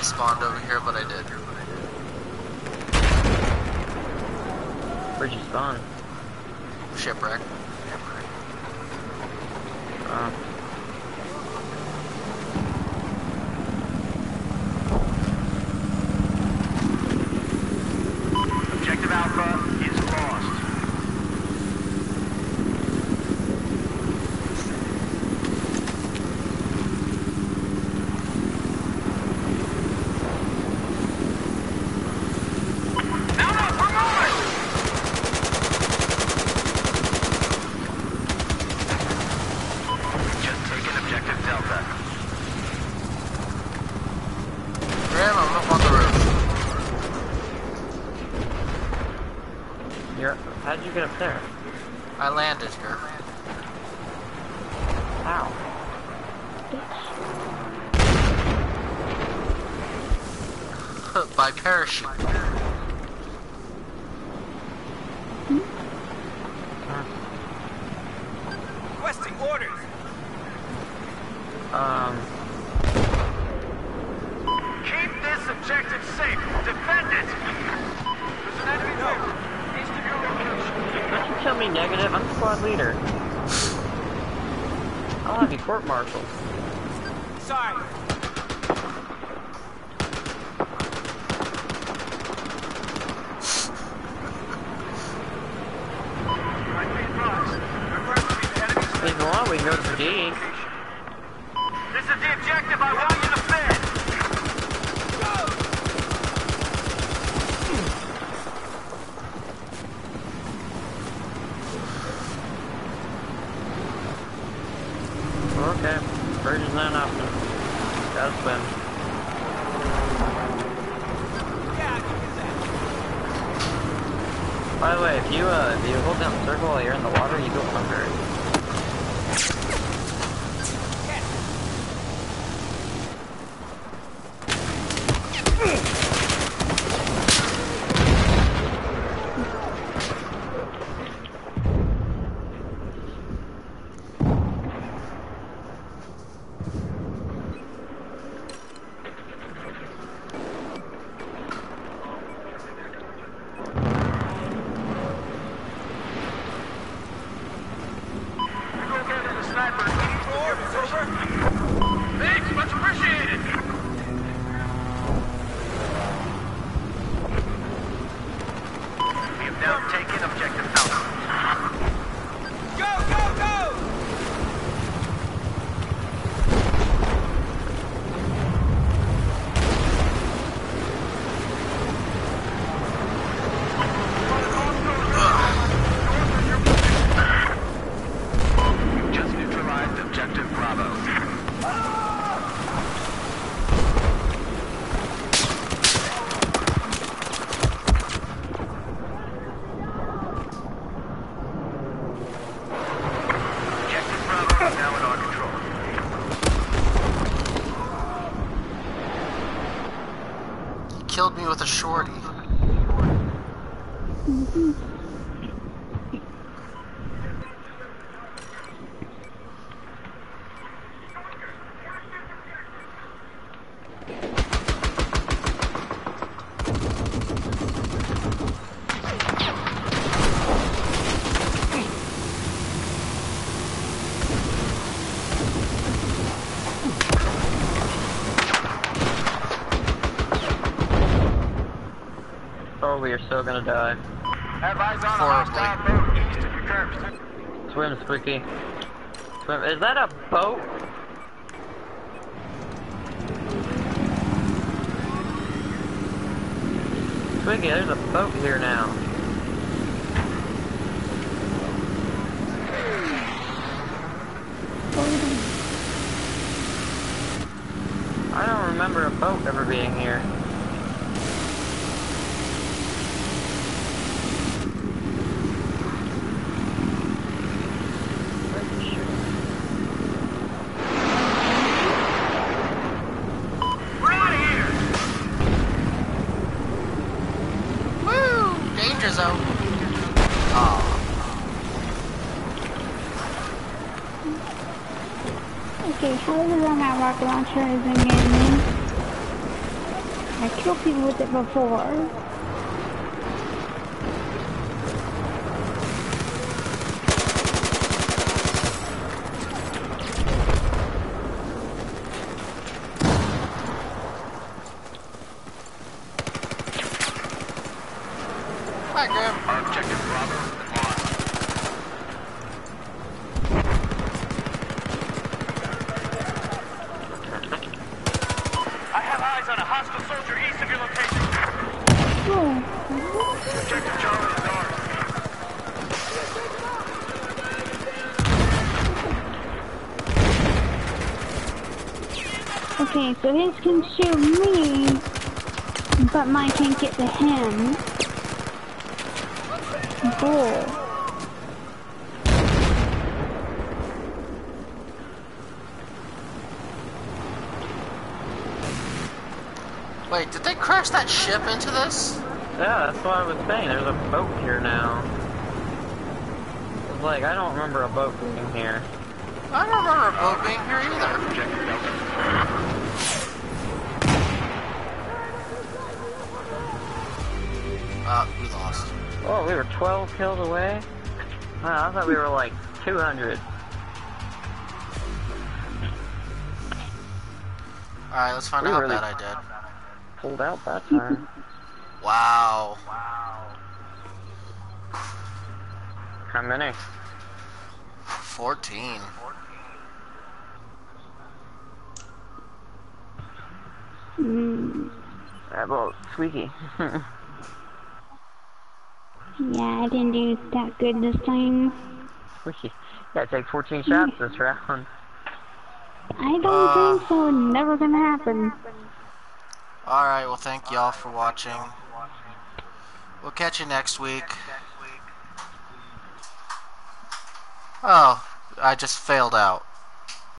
spawned over here, but I did. Where'd you spawn? Shipwreck. Objective Alpha is lost. How'd you get up there? I landed here. How? By parachute. Requesting orders. Keep this objective safe. Defend it. There's an enemy there. East of your location. Don't you tell me negative, I'm squad leader. I'll have you court-martialed. Sorry. If you want, we can go to the D. This is the objective. I want you to defend. Okay, version's not an option. Gotta swim. By the way, if you hold down the circle while you're in the water, you go under it. Thanks, much appreciated. We have now taken objective Alpha. Go, go, go! You've just neutralized objective Bravo. Objective Bravo is now in our control. He killed me with a shorty. Oh, we are so gonna die. Have eyes on a Horribly. hostile boat east of your curves. Swim, Squeaky. Swim. Is that a boat? Squeaky, there's a boat here now. I don't remember a boat ever being here. We're out of here! Woo! Danger zone. Aw. Okay, how does that have rocket launcher is in gaming? I killed people with it before. Hi, Grim. Objective Bravo is lost. I have eyes on a hostile soldier east of your location. Oh, Objective Charlie is ours. okay, so his can shoot me, but mine can't get to him. Bull. Wait, did they crash that ship into this? Yeah, that's what I was saying. There's a boat here now. It's like, I don't remember a boat being here. I don't remember a boat being here either. Objective Delta. We lost. Oh, we were 12 kills away? Wow, I thought we were like 200. Alright, let's find We out how really- bad I did. Pulled out that time. Wow. How many? 14. That boat, squeaky. Yeah, I didn't do that good this time. Squeaky. Gotta take 14 shots this round. I don't think so. Never gonna happen. Alright, well thank y'all for watching. We'll catch you next week. Oh, I just failed out.